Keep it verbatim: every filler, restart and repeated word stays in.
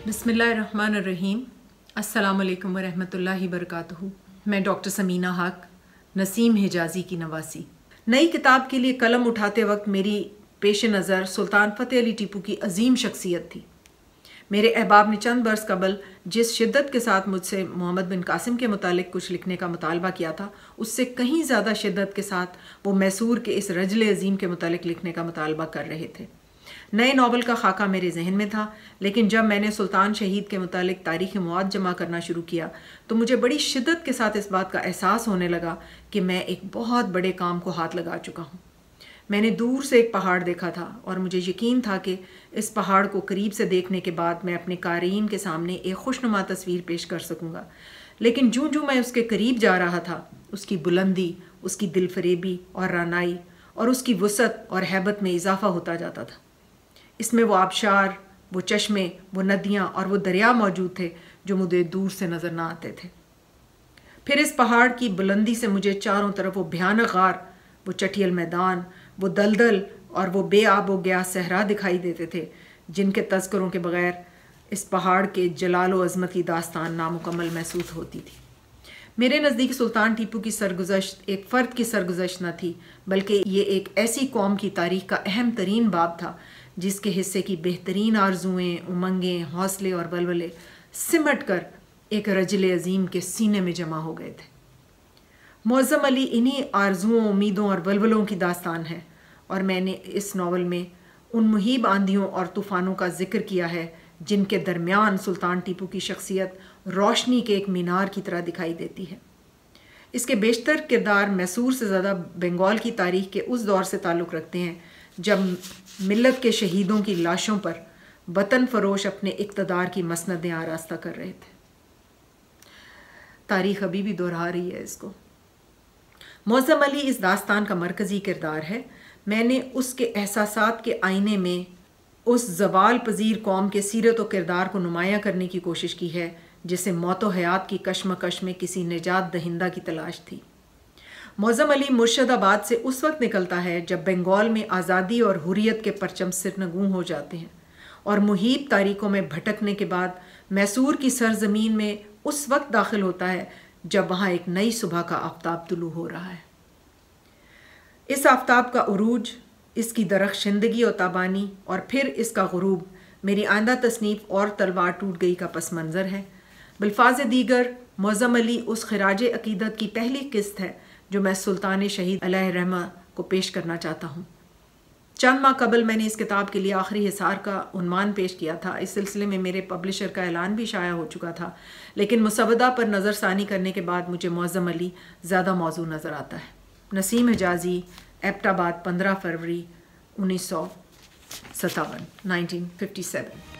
بسم اللہ الرحمن الرحیم. السلام علیکم ورحمۃ اللہ وبرکاتہ. میں ڈاکٹر سمینہ حق نسیم حجازی کی نواسی. نئی کتاب کے لیے قلم اٹھاتے وقت میری پیش نظر سلطان فتح علی ٹیپو کی عظیم شخصیت تھی. میرے احباب نے چند برس قبل جس شدت کے ساتھ مجھ سے محمد بن قاسم کے متعلق کچھ لکھنے کا مطالبہ کیا تھا، اس سے کہیں زیادہ شدت کے ساتھ وہ میسور کے اس رجل عظیم کے متعلق لکھنے کا مطالبہ کر رہے تھے. نئے ناول کا خاکہ میرے ذہن میں تھا، لیکن جب میں نے سلطان شہید کے متعلق تاریخی مواد جمع کرنا شروع کیا تو مجھے بڑی شدت کے ساتھ اس بات کا احساس ہونے لگا کہ میں ایک بہت بڑے کام کو ہاتھ لگا چکا ہوں. میں نے دور سے ایک پہاڑ دیکھا تھا اور مجھے یقین تھا کہ اس پہاڑ کو قریب سے دیکھنے کے بعد میں اپنے قارئین کے سامنے ایک خوشنما تصویر پیش کر سکوں گا. لیکن جوں جوں میں اس کے قریب جا رہا تھا، اس کی بلندی، اس کی دل فریبی اور رانائی اور اس کی وسعت اور ہیبت میں اضافہ ہوتا جاتا تھا. اس میں وہ آبشار، وہ چشمے، وہ ندیاں اور وہ دریا موجود تھے جو مجھے دور سے نظر نہ آتے تھے. پھر اس پہاڑ کی بلندی سے مجھے چاروں طرف وہ بھیانک غار، وہ چٹیل میدان، وہ دلدل اور وہ بے آب و گیا صحرا دکھائی دیتے تھے جن کے تذکروں کے بغیر اس پہاڑ کے جلال و عظمت کی داستان نامکمل محسوس ہوتی تھی. میرے نزدیک سلطان ٹیپو کی سرگزشت ایک فرد کی سرگزشت نہ تھی، بلکہ یہ ایک ایسی قوم کی تاریخ کا اہم ترین باب تھا جس کے حصے کی بہترین آرزوئیں، امنگیں، حوصلے اور ولولے سمٹ کر ایک رجل عظیم کے سینے میں جمع ہو گئے تھے. معظم علی انہی آرزوؤں، امیدوں اور ولولوں کی داستان ہے، اور میں نے اس ناول میں ان مہیب آندھیوں اور طوفانوں کا ذکر کیا ہے جن کے درمیان سلطان ٹیپو کی شخصیت روشنی کے ایک مینار کی طرح دکھائی دیتی ہے. اس کے بیشتر کردار میسور سے زیادہ بنگال کی تاریخ کے اس دور سے تعلق رکھتے ہیں جب ملت کے شہیدوں کی لاشوں پر وطن فروش اپنے اقتدار کی مسندیں آراستہ کر رہے تھے. تاریخ ابھی بھی دہرا رہی ہے اس کو. معظم علی اس داستان کا مرکزی کردار ہے. میں نے اس کے احساسات کے آئینے میں اس زوال پذیر قوم کے سیرت و کردار کو نمایاں کرنے کی کوشش کی ہے جسے موت و حیات کی کشمکش میں کسی نجات دہندہ کی تلاش تھی. معظم علی مرشد آباد سے اس وقت نکلتا ہے جب بنگال میں آزادی اور حریت کے پرچم سرنگوں ہو جاتے ہیں، اور محیط تاریخوں میں بھٹکنے کے بعد میسور کی سرزمین میں اس وقت داخل ہوتا ہے جب وہاں ایک نئی صبح کا آفتاب طلوع ہو رہا ہے. اس آفتاب کا عروج، اس کی درخشندگی و تابانی اور پھر اس کا غروب میری آئندہ تصنیف اور تلوار ٹوٹ گئی کا پس منظر ہے. بالفاظ دیگر معظم علی اس خراج عقیدت کی پہلی قسط ہے جو میں سلطان شہید علیہ الرحمہ کو پیش کرنا چاہتا ہوں. چند ماہ قبل میں نے اس کتاب کے لیے آخری حصار کا عنوان پیش کیا تھا. اس سلسلے میں میرے پبلشر کا اعلان بھی شائع ہو چکا تھا، لیکن مسودہ پر نظر ثانی کرنے کے بعد مجھے معظم علی زیادہ موضوع نظر آتا ہے. نسیم حجازی، ایبٹ آباد، پندرہ فروری انیس سو ستاون، نائنٹین ففٹی سیون.